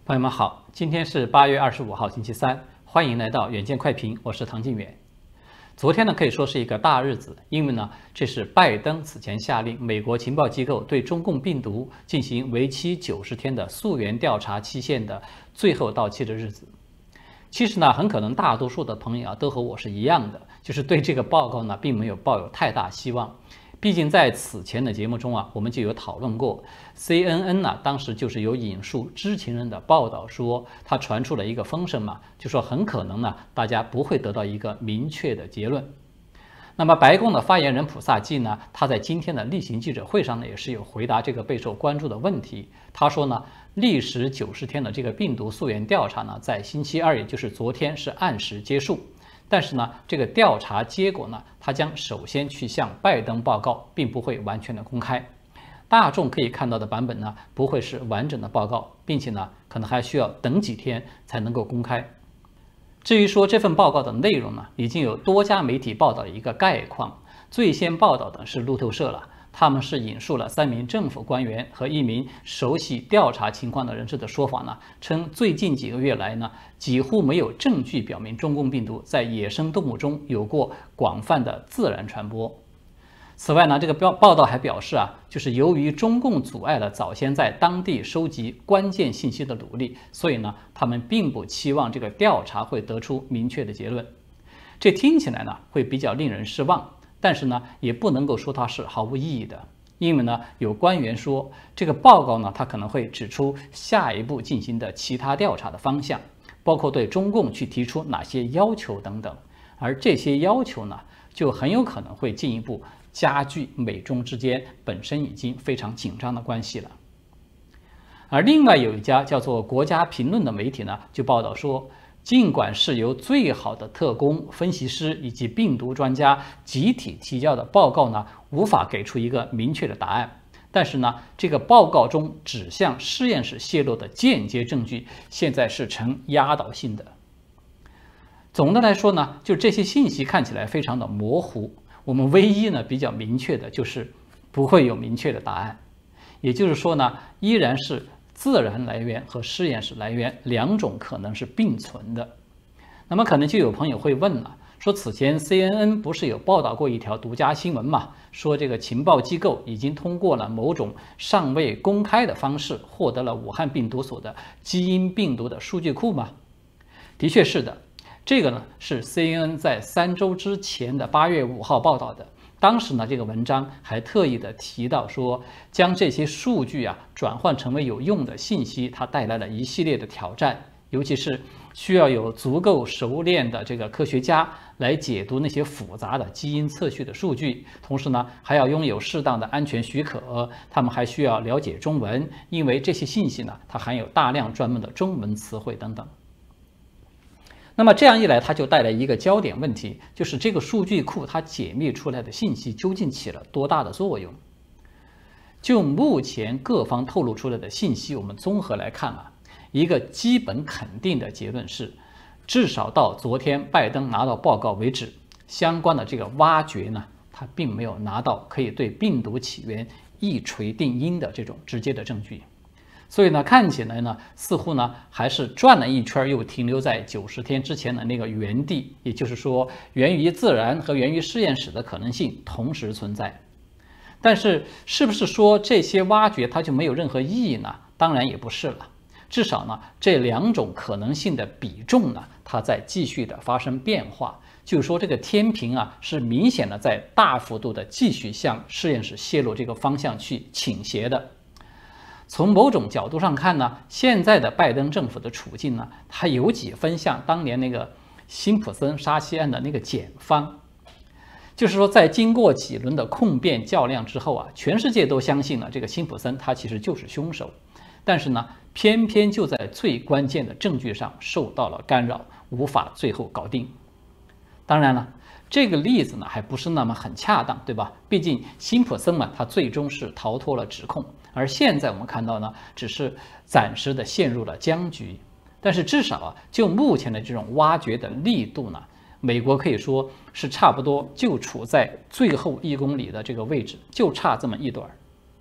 朋友们好，今天是8月25号，星期三，欢迎来到远见快评，我是唐晋远。昨天呢可以说是一个大日子，因为呢这是拜登此前下令美国情报机构对中共病毒进行为期90天的溯源调查期限的最后到期的日子。其实呢，很可能大多数的朋友都和我是一样的，就是对这个报告呢并没有抱有太大希望。毕竟在此前的节目中我们就有讨论过 ，CNN 当时就是有引述知情人的报道说，他传出了一个风声就说很可能大家不会得到一个明确的结论。那么白宫的发言人普萨基他在今天的例行记者会上也是有回答这个备受关注的问题。他说历时90天的这个病毒溯源调查在星期二，也就是昨天是按时结束。但是这个调查结果它将首先去向拜登报告，并不会完全的公开。大众可以看到的版本不会是完整的报告，并且可能还需要等几天才能够公开。至于说这份报告的内容已经有多家媒体报道一个概况。最先报道的是路透社了，他们是引述了3名政府官员和1名熟悉调查情况的人士的说法称最近几个月来几乎没有证据表明中共病毒在野生动物中有过广泛的自然传播。此外这个报道还表示就是由于中共阻碍了早先在当地收集关键信息的努力，所以他们并不期望这个调查会得出明确的结论。这听起来会比较令人失望，但是也不能够说它是毫无意义的，因为有官员说这个报告它可能会指出下一步进行的其他调查的方向，包括对中共去提出哪些要求等等，而这些要求就很有可能会进一步加剧美中之间本身已经非常紧张的关系了。而另外有一家叫做国家评论的媒体就报道说，尽管是由最好的特工、分析师以及病毒专家集体提交的报告无法给出一个明确的答案，但是这个报告中指向实验室泄露的间接证据现在是呈压倒性的。总的来说就这些信息看起来非常的模糊，我们唯一比较明确的就是不会有明确的答案，也就是说依然是自然来源和实验室来源两种可能是并存的。那么可能就有朋友会问了，说此前 CNN 不是有报道过一条独家新闻说这个情报机构已经通过了某种尚未公开的方式获得了武汉病毒所的基因病毒的数据库吗？的确是的，这个是 CNN 在3周之前的8月5号报道的。当时这个文章还特意的提到说，将这些数据转换成为有用的信息，它带来了一系列的挑战，尤其是需要有足够熟练的这个科学家来解读那些复杂的基因测序的数据，同时还要拥有适当的安全许可，他们还需要了解中文，因为这些信息它含有大量专门的中文词汇等等。那么这样一来，它就带来一个焦点问题，就是这个数据库它解密出来的信息究竟起了多大的作用？就目前各方透露出来的信息，我们综合来看一个基本肯定的结论是，至少到昨天拜登拿到报告为止，相关的这个挖掘它并没有拿到可以对病毒起源一锤定音的这种直接的证据。所以看起来似乎还是转了一圈，又停留在90天之前的那个原地，也就是说，源于自然和源于实验室的可能性同时存在。但是，是不是说这些挖掘它就没有任何意义呢？当然也不是了。至少这两种可能性的比重它在继续的发生变化，就是说这个天平是明显的在大幅度的继续向实验室泄露这个方向去倾斜的。从某种角度上看现在的拜登政府的处境它有几分像当年那个辛普森杀妻案的那个检方，就是说在经过几轮的控辩较量之后全世界都相信了这个辛普森他其实就是凶手，但是偏偏就在最关键的证据上受到了干扰，无法最后搞定。当然了，这个例子还不是那么很恰当，对吧？毕竟辛普森他最终是逃脱了指控，而现在我们看到只是暂时的陷入了僵局。但是至少就目前的这种挖掘的力度美国可以说是差不多就处在最后1公里的这个位置，就差这么一段。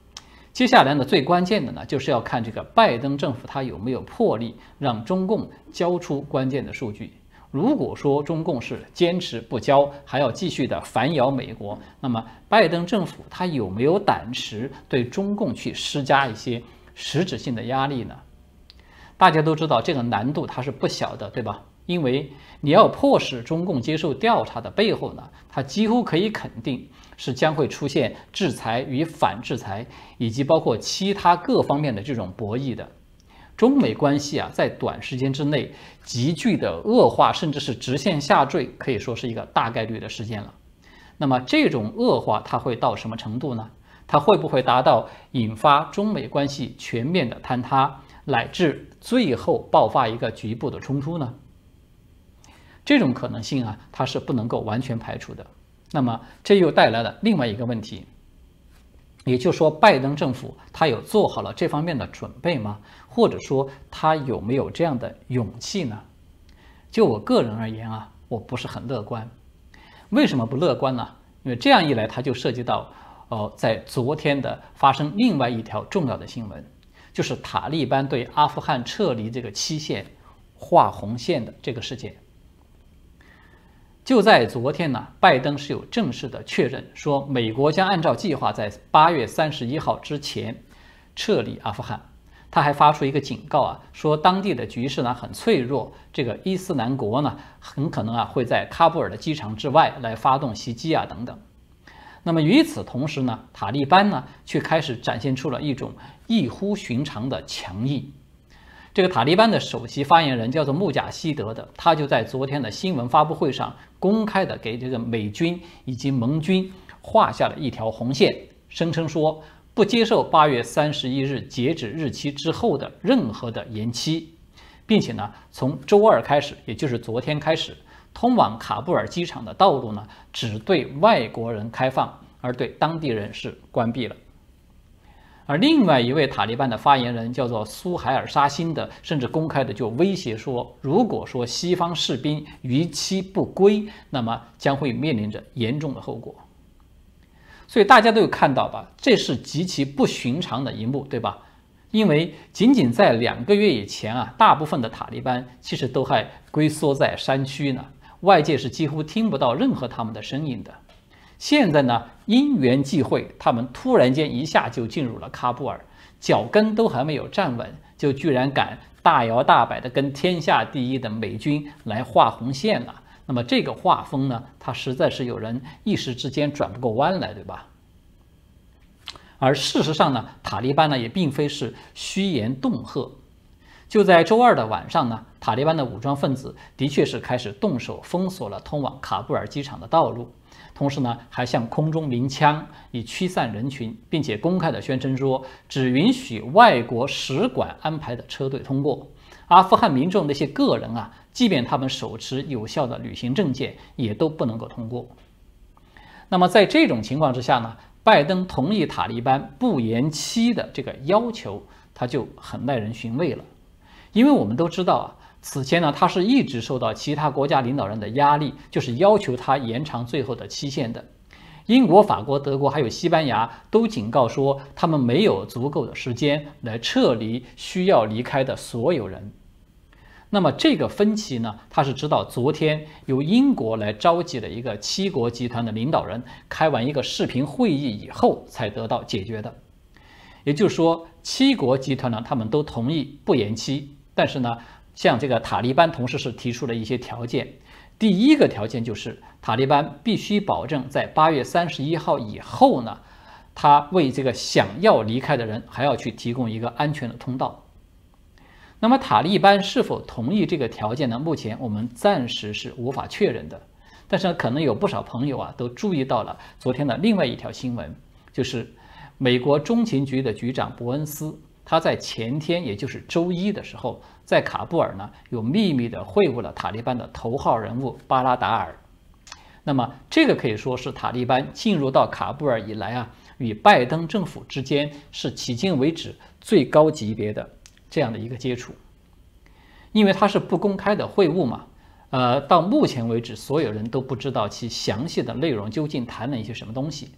接下来呢，最关键的呢，就是要看这个拜登政府他有没有魄力让中共交出关键的数据。如果说中共是坚持不交，还要继续的反咬美国，那么拜登政府他有没有胆识对中共去施加一些实质性的压力呢？大家都知道这个难度它是不小的，对吧？因为你要迫使中共接受调查的背后呢，它几乎可以肯定是将会出现制裁与反制裁，以及包括其他各方面的这种博弈的。中美关系啊，在短时间之内急剧的恶化，甚至是直线下坠，可以说是一个大概率的事件了。那么这种恶化它会到什么程度呢？它会不会达到引发中美关系全面的坍塌，乃至最后爆发一个局部的冲突呢？这种可能性啊，它是不能够完全排除的。那么这又带来了另外一个问题。也就是说，拜登政府他有做好了这方面的准备吗？或者说他有没有这样的勇气呢？就我个人而言啊，我不是很乐观。为什么不乐观呢？因为这样一来，它就涉及到在昨天的发生另外一条重要的新闻，就是塔利班对阿富汗撤离这个期限画红线的这个事件。就在昨天呢，拜登是有正式的确认，说美国将按照计划在8月31号之前撤离阿富汗。他还发出一个警告啊，说当地的局势呢很脆弱，这个伊斯兰国呢很可能会在喀布尔的机场之外来发动袭击啊等等。那么与此同时呢，塔利班呢却开始展现出了一种异乎寻常的强硬。这个塔利班的首席发言人叫做穆贾希德的，他就在昨天的新闻发布会上公开的给这个美军以及盟军画下了一条红线，声称说不接受8月31日截止日期之后的任何的延期，并且呢，从周二开始，也就是昨天开始，通往喀布尔机场的道路呢只对外国人开放，而对当地人是关闭了。而另外一位塔利班的发言人叫做苏海尔沙辛的，甚至公开的就威胁说，如果说西方士兵逾期不归，那么将会面临着严重的后果。所以大家都有看到吧，这是极其不寻常的一幕，对吧？因为仅仅在2个月以前啊，大部分的塔利班其实都还龟缩在山区呢，外界是几乎听不到任何他们的声音的。现在呢，因缘际会，他们突然间一下就进入了喀布尔，脚跟都还没有站稳，就居然敢大摇大摆的跟天下第一的美军来画红线了。那么这个画风呢，它实在是有人一时之间转不过弯来，对吧？而事实上呢，塔利班呢也并非是虚言恫吓。就在周二的晚上呢，塔利班的武装分子的确是开始动手封锁了通往喀布尔机场的道路，同时呢，还向空中鸣枪以驱散人群，并且公开的宣称说，只允许外国使馆安排的车队通过。阿富汗民众那些个人啊，即便他们手持有效的旅行证件，也都不能够通过。那么在这种情况之下呢，拜登同意塔利班不延期的这个要求，他就很耐人寻味了。因为我们都知道啊，此前呢，他是一直受到其他国家领导人的压力，就是要求他延长最后的期限的。英国、法国、德国还有西班牙都警告说，他们没有足够的时间来撤离需要离开的所有人。那么这个分歧呢，它是直到昨天由英国来召集了一个7国集团的领导人开完一个视频会议以后才得到解决的。也就是说，7国集团呢，他们都同意不延期，但是呢，像这个塔利班同时是提出了一些条件。第一个条件就是塔利班必须保证在8月31号以后呢，他为这个想要离开的人还要去提供一个安全的通道。那么塔利班是否同意这个条件呢？目前我们暂时是无法确认的。但是可能有不少朋友啊都注意到了昨天的另外一条新闻，就是美国中情局的局长伯恩斯，他在前天，也就是周一的时候，在喀布尔呢有秘密的会晤了塔利班的头号人物巴拉达尔。那么这个可以说是塔利班进入到喀布尔以来啊，与拜登政府之间是迄今为止最高级别的这样的一个接触。因为它是不公开的会晤嘛，到目前为止所有人都不知道其详细的内容究竟谈了一些什么东西。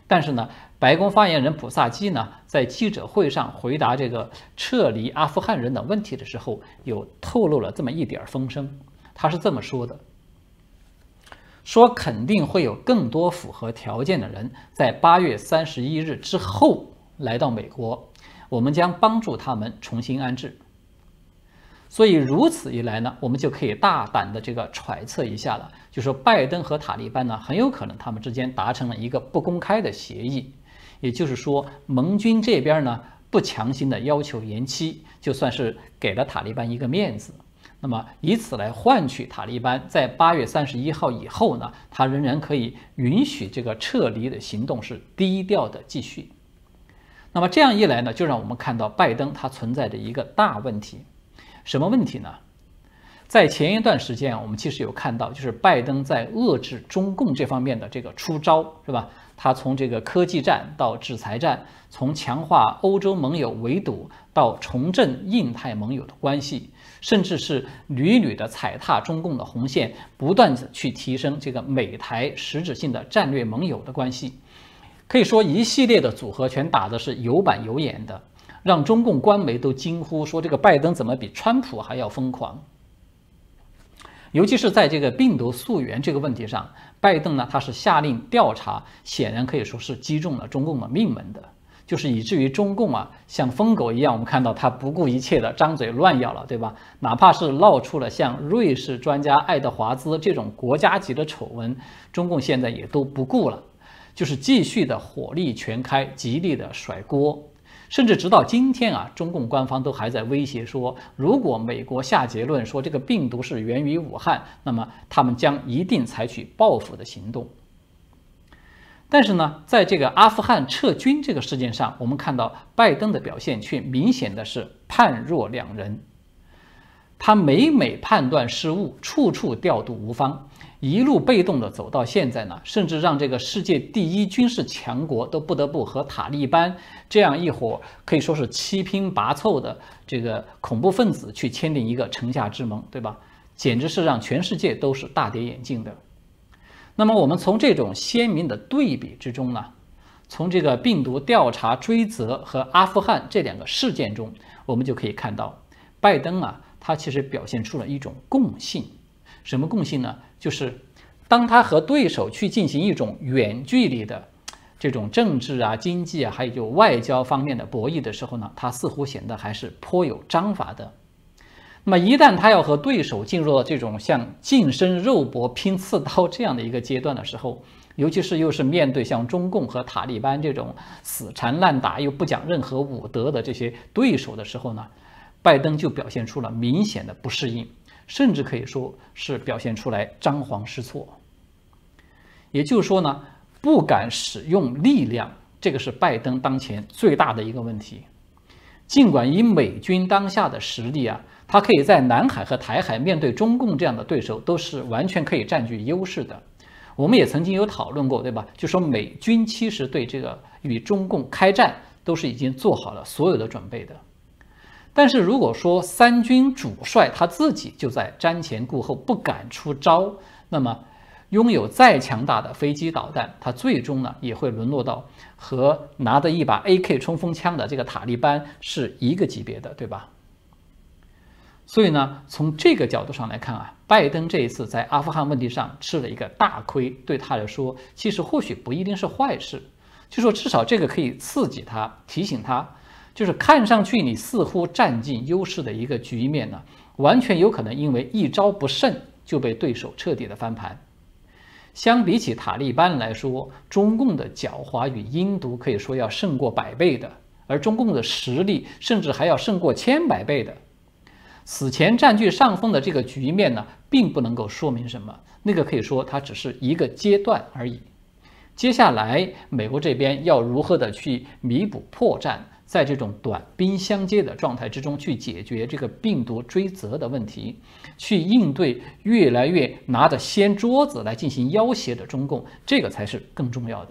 但是呢，白宫发言人普萨基呢，在记者会上回答这个撤离阿富汗人的问题的时候，有透露了这么一点风声。他是这么说的：说肯定会有更多符合条件的人在8月31日之后来到美国，我们将帮助他们重新安置。所以如此一来呢，我们就可以大胆的这个揣测一下了，就说拜登和塔利班呢，很有可能他们之间达成了一个不公开的协议，也就是说，盟军这边呢不强行的要求延期，就算是给了塔利班一个面子。那么以此来换取塔利班在8月31号以后呢，他仍然可以允许这个撤离的行动是低调的继续。那么这样一来呢，就让我们看到拜登他存在着一个大问题。什么问题呢？在前一段时间我们其实有看到，就是拜登在遏制中共这方面的这个出招，是吧？他从这个科技战到制裁战，从强化欧洲盟友围堵到重振印太盟友的关系，甚至是屡屡的踩踏中共的红线，不断的去提升这个美台实质性的战略盟友的关系。可以说一系列的组合拳打的是有板有眼的，让中共官媒都惊呼说这个拜登怎么比川普还要疯狂。尤其是在这个病毒溯源这个问题上，拜登呢他是下令调查，显然可以说是击中了中共的命门的，就是以至于中共啊像疯狗一样，我们看到他不顾一切的张嘴乱咬了，对吧？哪怕是闹出了像瑞士专家爱德华兹这种国家级的丑闻，中共现在也都不顾了，就是继续的火力全开，极力的甩锅。甚至直到今天啊，中共官方都还在威胁说，如果美国下结论说这个病毒是源于武汉，那么他们将一定采取报复的行动。但是呢，在这个阿富汗撤军这个事件上，我们看到拜登的表现却明显的是判若两人。他每判断失误，处处调度无方，一路被动的走到现在呢，甚至让这个世界第一军事强国都不得不和塔利班这样一伙可以说是七拼八凑的这个恐怖分子去签订一个城下之盟，对吧？简直是让全世界都是大跌眼镜的。那么我们从这种鲜明的对比之中呢，从这个病毒调查追责和阿富汗这两个事件中，我们就可以看到，拜登啊，他其实表现出了一种共性。什么共性呢？就是当他和对手去进行一种远距离的这种政治啊、经济啊，还有外交方面的博弈的时候呢，他似乎显得还是颇有章法的。那么一旦他要和对手进入了这种像近身肉搏、拼刺刀这样的一个阶段的时候，尤其是又是面对像中共和塔利班这种死缠烂打又不讲任何武德的这些对手的时候呢，拜登就表现出了明显的不适应，甚至可以说是表现出来张皇失措。也就是说呢，不敢使用力量，这个是拜登当前最大的一个问题。尽管以美军当下的实力啊，他可以在南海和台海面对中共这样的对手都是完全可以占据优势的。我们也曾经有讨论过，对吧？就说美军其实对这个与中共开战都是已经做好了所有的准备的。但是如果说三军主帅他自己就在瞻前顾后，不敢出招，那么拥有再强大的飞机导弹，他最终呢也会沦落到和拿着一把 AK 冲锋枪的这个塔利班是一个级别的，对吧？所以呢，从这个角度上来看啊，拜登这一次在阿富汗问题上吃了一个大亏，对他来说其实或许不一定是坏事，就说至少这个可以刺激他，提醒他，就是看上去你似乎占尽优势的一个局面呢，完全有可能因为一招不慎就被对手彻底的翻盘。相比起塔利班来说，中共的狡猾与阴毒可以说要胜过100倍的，而中共的实力甚至还要胜过1000-100倍的。此前占据上风的这个局面呢，并不能够说明什么，那个可以说它只是一个阶段而已。接下来美国这边要如何的去弥补破绽，在这种短兵相接的状态之中去解决这个病毒追责的问题，去应对越来越拿着掀桌子来进行要挟的中共，这个才是更重要的。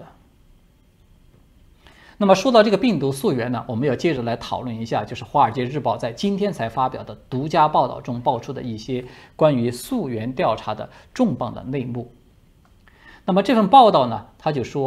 那么说到这个病毒溯源呢，我们要接着来讨论一下，就是《华尔街日报》在今天才发表的独家报道中爆出的一些关于溯源调查的重磅的内幕。那么这份报道呢，他就说，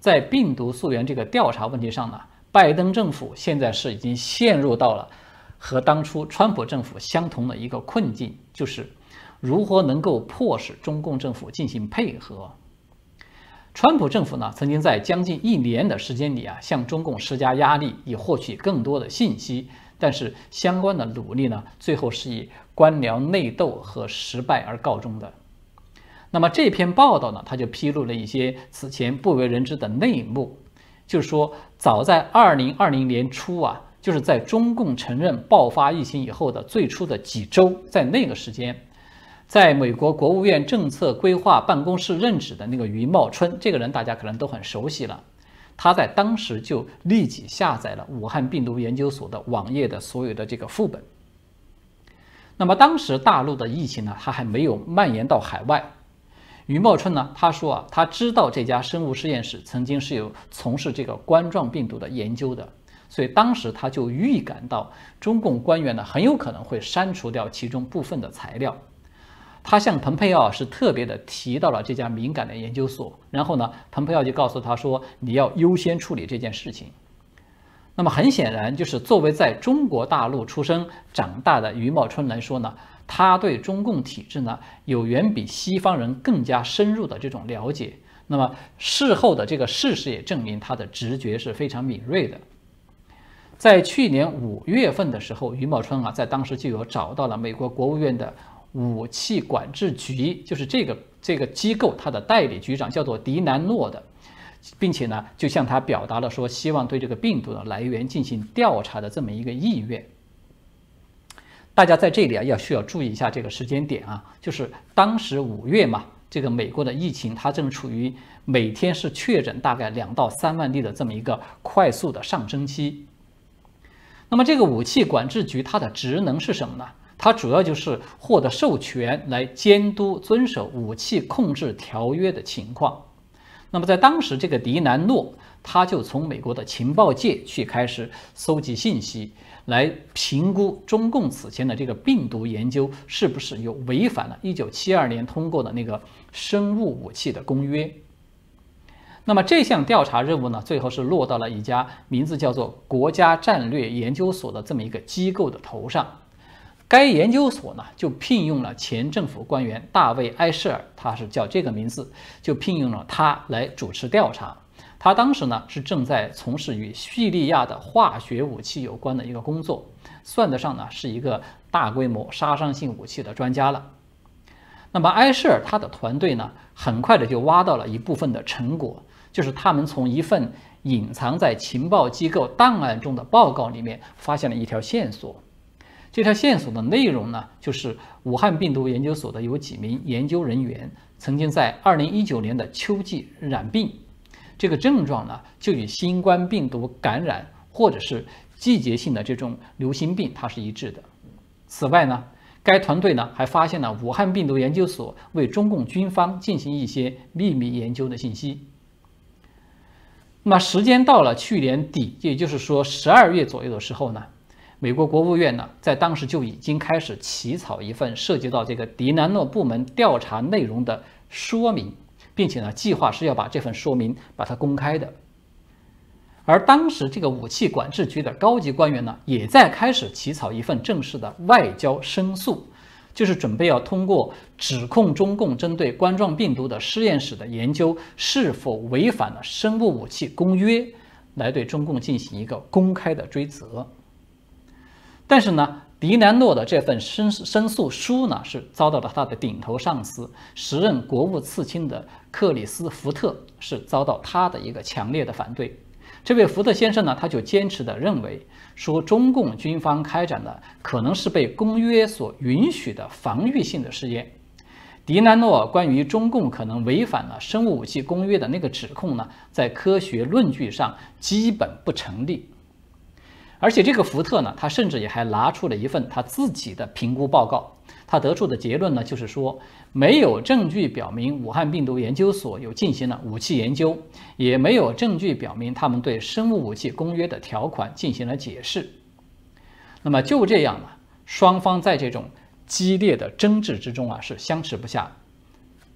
在病毒溯源这个调查问题上呢，拜登政府现在是已经陷入到了和当初川普政府相同的一个困境，就是如何能够迫使中共政府进行配合。川普政府呢，曾经在将近1年的时间里向中共施加压力，以获取更多的信息，但是相关的努力呢，最后是以官僚内斗和失败而告终的。那么这篇报道呢，它就披露了一些此前不为人知的内幕，就是说，早在2020年初就是在中共承认爆发疫情以后的最初的几周，在那个时间，在美国国务院政策规划办公室任职的那个余茂春，这个人大家可能都很熟悉了。他在当时就立即下载了武汉病毒研究所的网页的所有的这个副本。那么当时大陆的疫情呢，它还没有蔓延到海外。余茂春呢，他说他知道这家生物实验室曾经是有从事这个冠状病毒的研究的，所以当时他就预感到中共官员呢很有可能会删除掉其中部分的材料。他向蓬佩奥是特别的提到了这家敏感的研究所，然后呢，蓬佩奥就告诉他说，你要优先处理这件事情。那么很显然，就是作为在中国大陆出生长大的余茂春来说呢，他对中共体制呢有远比西方人更加深入的这种了解。那么事后的这个事实也证明，他的直觉是非常敏锐的。在去年5月份的时候，余茂春在当时就有找到了美国国务院的武器管制局，就是这个机构，它的代理局长叫做迪南诺的，并且呢，就向他表达了说希望对这个病毒的来源进行调查的这么一个意愿。大家在这里要需要注意一下这个时间点就是当时5月嘛，这个美国的疫情它正处于每天是确诊大概2到3万例的这么一个快速的上升期。那么这个武器管制局它的职能是什么呢？它主要就是获得授权来监督遵守武器控制条约的情况。那么在当时，这个迪南诺他就从美国的情报界去开始搜集信息，来评估中共此前的这个病毒研究是不是有违反了1972年通过的那个生物武器的公约。那么这项调查任务呢，最后是落到了一家名字叫做国家战略研究所的这么一个机构的头上。该研究所呢，就聘用了前政府官员大卫·埃舍尔，他是叫这个名字，就聘用了他来主持调查。他当时呢是正在从事与叙利亚的化学武器有关的一个工作，算得上呢是一个大规模杀伤性武器的专家了。那么埃舍尔他的团队呢，很快的就挖到了一部分的成果，就是他们从一份隐藏在情报机构档案中的报告里面发现了一条线索。这条线索的内容呢，就是武汉病毒研究所的有几名研究人员曾经在2019年的秋季染病，这个症状呢就与新冠病毒感染或者是季节性的这种流行病它是一致的。此外呢，该团队呢还发现了武汉病毒研究所为中共军方进行一些秘密研究的信息。那么时间到了去年底，也就是说12月左右的时候呢，美国国务院呢，在当时就已经开始起草一份涉及到这个迪南诺部门调查内容的说明，并且呢，计划是要把这份说明把它公开的。而当时这个武器管制局的高级官员呢，也在开始起草一份正式的外交申诉，就是准备要通过指控中共针对冠状病毒的实验室的研究是否违反了生物武器公约，来对中共进行一个公开的追责。但是呢，迪南诺的这份申诉书呢，是遭到了他的顶头上司，时任国务次卿的克里斯福特是遭到他的一个强烈的反对。这位福特先生呢，他就坚持的认为，说中共军方开展的可能是被公约所允许的防御性的试验。迪南诺关于中共可能违反了生物武器公约的那个指控呢，在科学论据上基本不成立。而且这个福特呢，他甚至也还拿出了一份他自己的评估报告，他得出的结论呢，就是说没有证据表明武汉病毒研究所有进行了武器研究，也没有证据表明他们对生物武器公约的条款进行了解释。那么就这样呢，双方在这种激烈的争执之中是相持不下。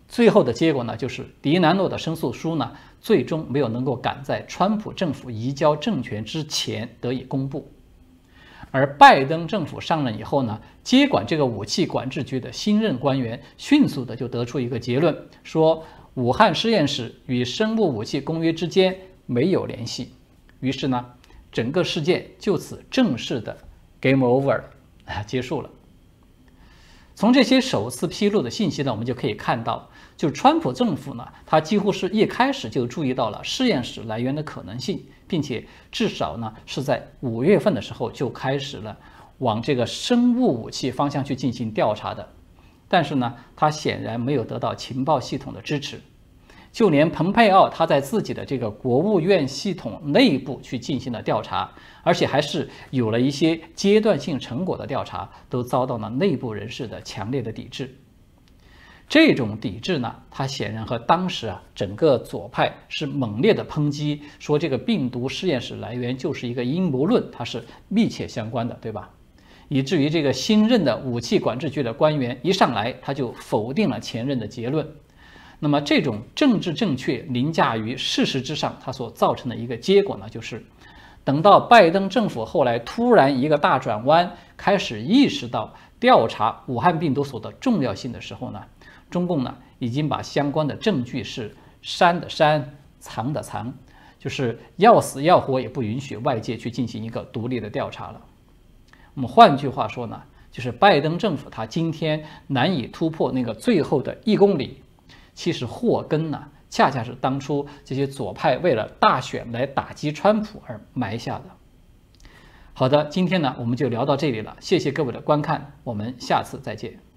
最后的结果呢，就是迪南诺的申诉书呢，最终没有能够赶在川普政府移交政权之前得以公布。而拜登政府上任以后呢，接管这个武器管制局的新任官员迅速的就得出一个结论，说武汉实验室与生物武器公约之间没有联系。于是呢，整个事件就此正式的 game over 了，结束了。从这些首次披露的信息呢，我们就可以看到，就是川普政府呢，他几乎是一开始就注意到了实验室来源的可能性，并且至少呢是在5月份的时候就开始了往这个生物武器方向去进行调查的。但是呢，他显然没有得到情报系统的支持，就连蓬佩奥他在自己的这个国务院系统内部去进行了调查，而且还是有了一些阶段性成果的调查，都遭到了内部人士的强烈的抵制。这种抵制呢，它显然和当时整个左派是猛烈的抨击，说这个病毒实验室来源就是一个阴谋论，它是密切相关的，对吧？以至于这个新任的武器管制局的官员一上来他就否定了前任的结论。那么这种政治正确凌驾于事实之上，它所造成的一个结果呢，就是等到拜登政府后来突然一个大转弯，开始意识到调查武汉病毒所的重要性的时候呢，中共呢已经把相关的证据是删的删，藏的藏，就是要死要活也不允许外界去进行一个独立的调查了。我们换句话说呢，就是拜登政府他今天难以突破那个最后的1公里，其实祸根呢，恰恰是当初这些左派为了大选来打击川普而埋下的。好的，今天呢我们就聊到这里了，谢谢各位的观看，我们下次再见。